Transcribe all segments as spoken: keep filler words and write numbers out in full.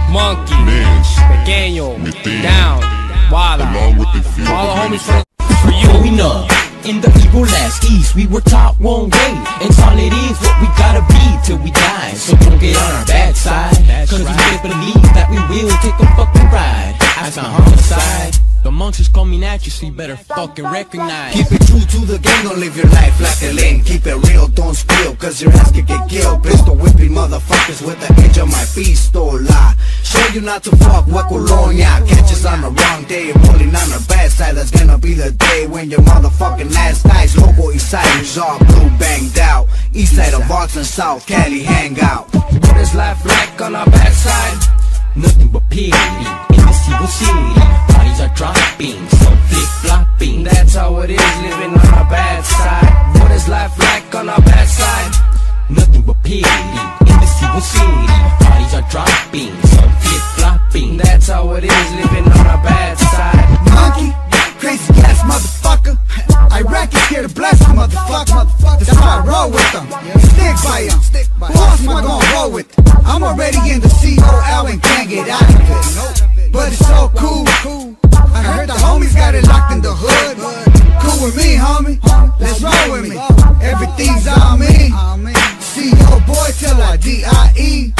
Monkey, Mans, Pequeño, Metin, Down, Walla, along with the field all the of homies for, energy. for you. Growing up in the evil ass East, we were taught one way, and solid is what we gotta be till we die. So don't get on our bad side, cause we can't believe that we will take a fucking ride. That's a homicide. The monsters coming at you, so you better fucking recognize. Keep it true to the game, don't live your life like a lame. Keep it real, don't spill, cause your ass could get killed. Pistol whipping motherfuckers with the edge of my pistola. Show you not to fuck with Colonia. Catch us on the wrong day, rolling on the bad side. That's gonna be the day when your motherfucking ass dies. Local east side is all blue banged out. East side of Boston, South Cali hang out. What is life like on our bad side? Nothing but pity in this evil city. Bodies are dropping, some flip-flopping. That's how it is living on our bad side. What is life like on our bad side? Nothing but pity in this evil city. Bodies are dropping, some flip-flopping. That's how it is living on our bad side. Monkey, crazy ass motherfucker. Iraq is here to bless you, motherfucker. That's why I roll with them. Stick by them. Who else am I gonna roll with? I'm already in the C O L and can't get out of it. But it's so cool. I heard the homies got it locked in the hood. Cool with me, homie. Let's roll with me. Everything's on me. C O boy till I D I E.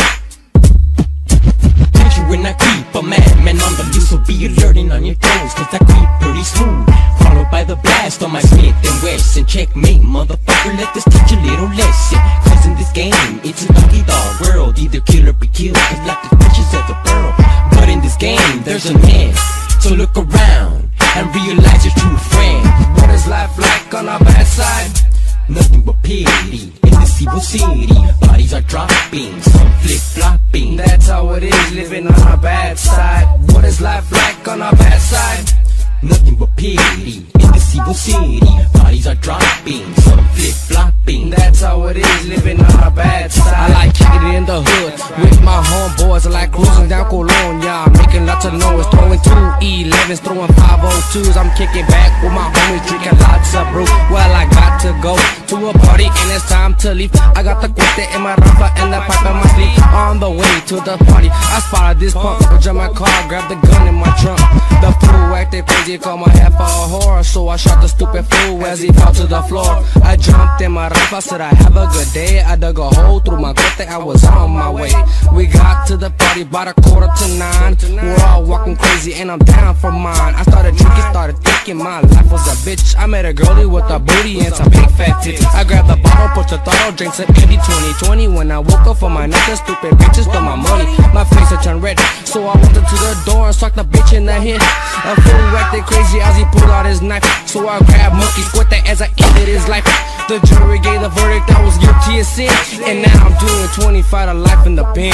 Picture when I creep, a madman on the loose, so be alerting on your toes, cause I creep pretty smooth. Followed by the blast on my Smith and Wesson. Checkmate, motherfucker, let this teach a little lesson. Cause in this game, it's a doggy dog world. Either kill or be killed, cause like the fishes of the pearl. But in this game, there's a man, so look around and realize your true friend. What is life like on our bad side? Nothing but pity in this evil city. Bodies are dropping, some flip-flopping. That's how it is living on our bad side. What is life like on our bad side? Nothing but pity in this evil city. Bodies are dropping, some flip-flopping. That's how it is living on our bad side. I like kicking it in the hood with my homeboys. I like cruising down Colonia, making lots of noise, throwing two elevens, throwing five oh twos. I'm kicking back with my homies, drinking lots of brew. Well, I got to go to a party and it's time to leave. I got the cuete in my rafa and the pipe in my sleeve. On the way to the party, I spotted this punk, jump my car, grabbed the gun in my trunk. The fool acted crazy, called my half a whore, so I shot the stupid fool as he fell to the floor. I jumped in my rafa, said I have a good day. I dug a hole through my cuete, I was on my way. We got to the party about a quarter to nine. We're all walking crazy and I'm down for mine. I started drinking, started thinking my life was a bitch. I met a girlie with a booty and some big fat tits. I grabbed the bottle, pushed the throttle, drank some eighty twenty twenty. When I woke up from my night, the stupid bitches stole my money. My face had turned red, so I walked into the door and sucked the bitch in the head. A fool acted crazy as he pulled out his knife, so I grabbed Monkey's cuete as I ended his life. The jury gave the verdict I was guilty of sin, and now I'm doing twenty-five to life in the pen.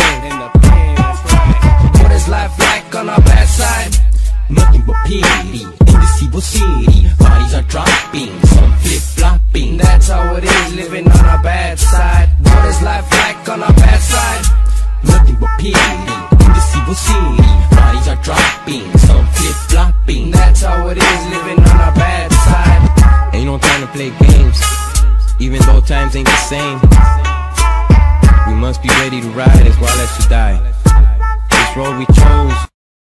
What is life like on our bad side? Nothing but pity in this evil city. Bodies are dropping, some flip-flopping. That's how it is living on our bad side. What is life like on our bad side? Nothing but pity in this evil city. Bodies are dropping, some flip-flopping. That's how it is living on our bad side. Ain't no time to play games, even though times ain't the same. We must be ready to ride as well as to die. This road we chose